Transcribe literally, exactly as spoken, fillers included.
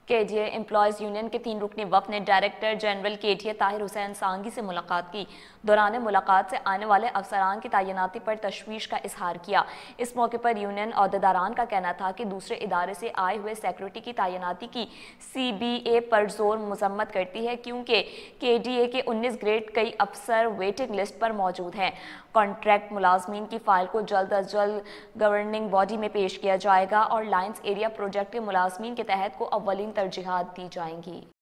के डी ए employees union के तीन रुकनी वफ़द ने डायरेक्टर जनरल के डी ए ताहिर हुसैन सांगी से मुलाकात की। दौरान मुलाकात से आने वाले अफसरान की तैनाती पर तशवीश का इजहार किया। इस मौके पर यूनियन अहदेदारान का कहना था कि दूसरे इदारे से आए हुए सेक्रेटरी की तैनाती की सी बी ए पर जोर मजम्मत करती है, क्योंकि के डी ए के उन्नीस ग्रेड कई अफसर वेटिंग लिस्ट पर मौजूद हैं। कॉन्ट्रैक्ट मुलाजमीन की फाइल को जल्द अज जल्द गवर्निंग बॉडी में पेश किया जाएगा और लाइन्स एरिया प्रोजेक्ट के मुलाजमीन के तहत को अव्वलीन तरजीहात दी जाएंगी।